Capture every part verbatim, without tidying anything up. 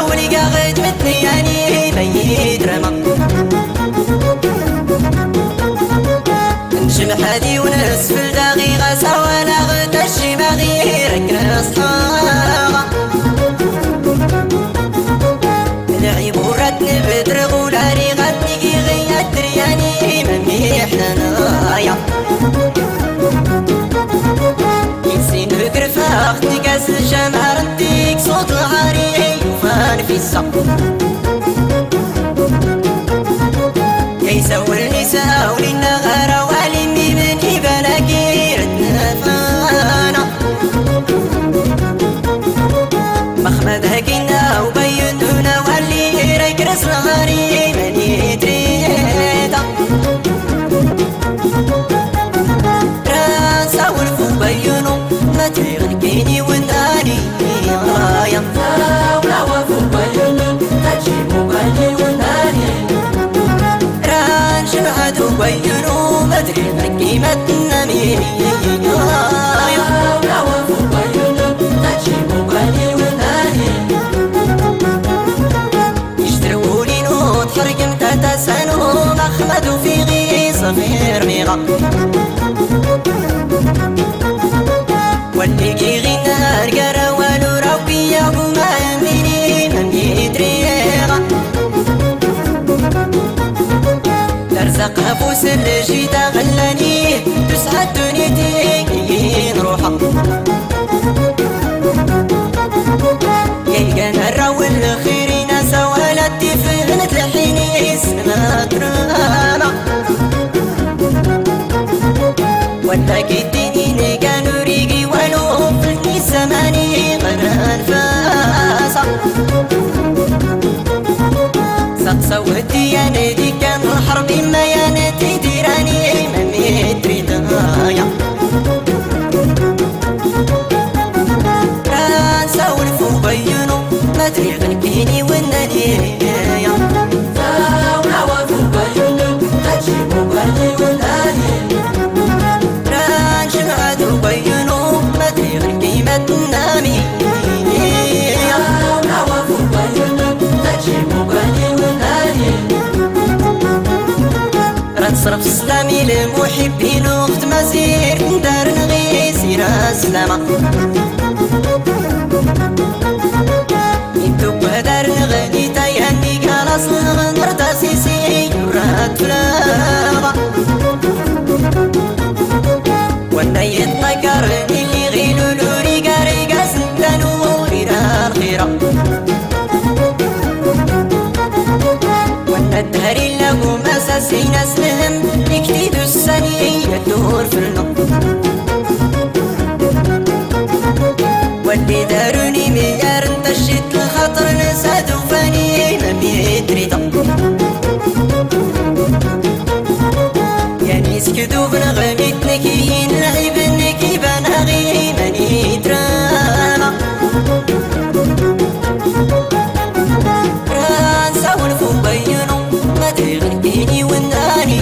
ولي قاعد متني يعني ميت رمى نجم حادي ونسفل دقيقة سوا لاغت الشيما غيرك نصحاغا العيب وراتني بدر غولاري غاتني غيات درياني ممي حنانايا ينسين فكر فاختي كاس الجمع رديك صوت العاري وفان في السق يسولني ساولي النغارة وعلمي من إبالاكي ردنا فانا مخمد هكينا وبينونا وعلي ريك رس نغاري مني تريدا راسا والفو بينو ما تغنكيني وناني رايا ولا وفو بينو تجيبو بني وناني شمعتو بينو مدري قيمة النمي ولا وفو بينو تجيبو بني وناني يشترولي نوت حرقم تتسانو مخمدو في غي صفير ميغا واللي كي غينا رقارا والو ربي يا ابو ما يميني من يدريغا ترزق فوس الجيتا غلاني تسعد دنيتي نروحا يلقى الراو الخيرين سوالتي فهمت لحيني اسمها كراما ولا كديني كانوا ريقي ولو في السماني غنان فاسا سقسا ودياني دي كان الحرب ما يانتي ديراني ممي تريدايا راسا والفو بينو ما تري غنكيني وناني ولا وفو بينو تجيبو بني وناني رانشمعتو بينو ما تري غنكيمة النامي ولا وفو بينو تجيبو بني وناني صرف سلامي للمحبين وقت مسير دار نغي سيرا سلامة انتو بهدار نغني تايهني قال اصل غنر تاسيسي يرات فلاغة وانا يتنكرني اللي غيلو لوري قاري قاسن تنور الى الخيرة الدهري لهم أساسين اسمهم يكتيدوا السنين يدور في النق واللي داروني ميار انتشت الخطر نسادوا فاني ما بيدريدا يعني سكدوا بنغمي تنكيين لعب النكي بنغي ماني دراما رانسا والفو بينو مدري غنكيني وناني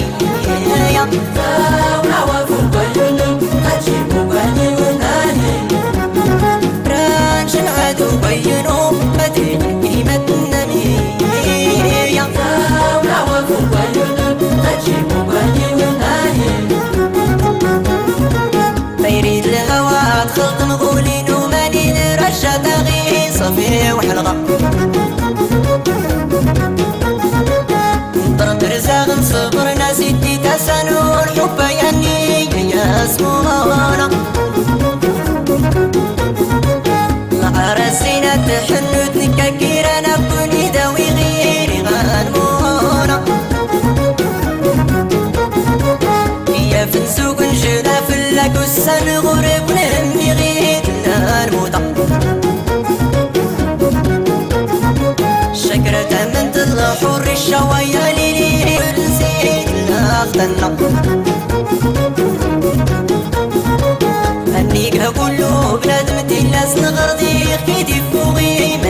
ولا وفو بينو تجيبو بني وناني ران شنعدو بينو مدري غنكيمة النمي ولا وفو بينو تجيبو بني وناني فيريد الهوا دخلت نقولين وماني نرشا تغي صفي وحلقة رزاق صبرنا ستي تسانو الحب يعني يا سمونا مع راسينا تحنوت نكاكيرا نبني داوي غيري غنمونا يا فنسوق نجدا فلاك والسن غرب نهمي غير نرموتا شكرة من تضلحور الشوايا ليلي ونسيت لاختنا هنيك كله بنادم تلاس نغرضي خيدي فوقي